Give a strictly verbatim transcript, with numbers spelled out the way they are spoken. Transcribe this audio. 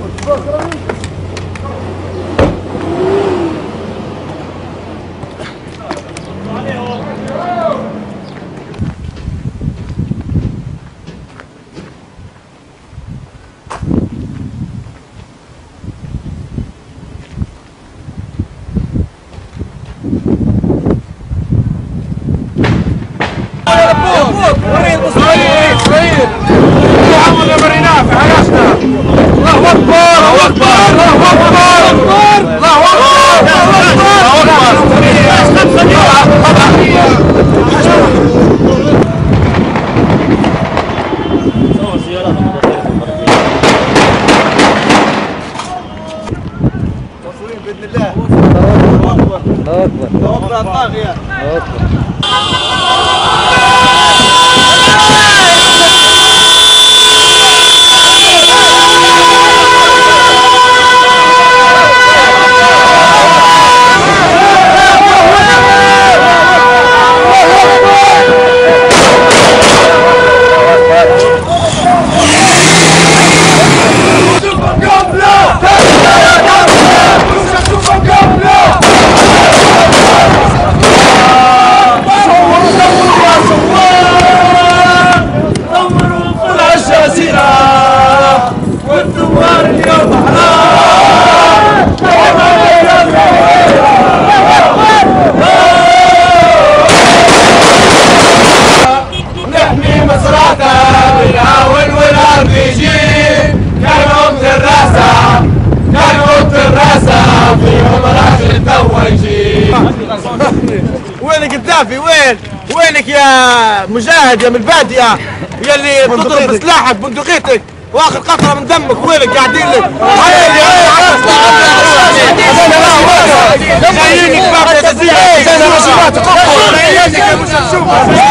باذن الله. الله اكبر الله اكبر الله اكبر الطاغيه الله اكبر. وينك الدافي؟ وين؟ وينك يا مجاهد يا من البادية يلي تضرب بسلاحك بندقيتك واخذ قطرة من دمك؟ وينك قاعدين لك؟ جايينك باقي تزيد